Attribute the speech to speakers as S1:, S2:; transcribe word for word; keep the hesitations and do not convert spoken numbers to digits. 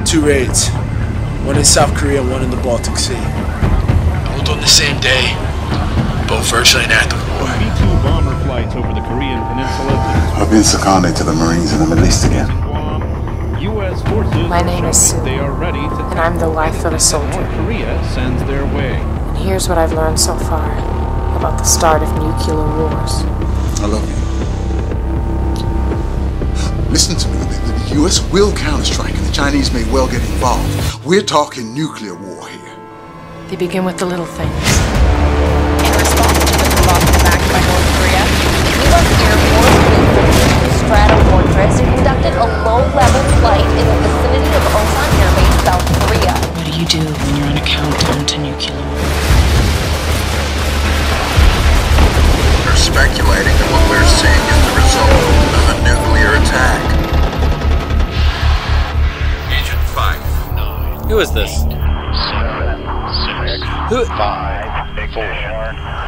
S1: two raids. One in South Korea, one in the Baltic Sea. All done the same day. Both virtually an act of war.
S2: B two bomber flights over the Korean Peninsula.
S3: I've been seconded to the Marines in the Middle East again.
S2: U S forces
S4: My name is Sue,
S2: they are ready to
S4: and I'm the wife of a soldier.
S2: North Korea sends their way.
S4: And here's what I've learned so far about the start of nuclear wars.
S3: I love you. Listen to me. The, the U S will counterstrike, and the Chinese may well get involved. We're talking nuclear war here.
S4: They begin with the little things.
S5: In response to the provocative act by North Korea, U S Air Force flew the Stratofortress conducted a low-level flight in the vicinity of Osan Air Base, South Korea.
S6: What do you do when you're on a countdown to nuclear war?
S7: They're speculating that what we're seeing is the result of a nuclear attack. Agent five nine.
S8: Who is this?
S9: Seven, six,
S8: Who?
S9: five, four,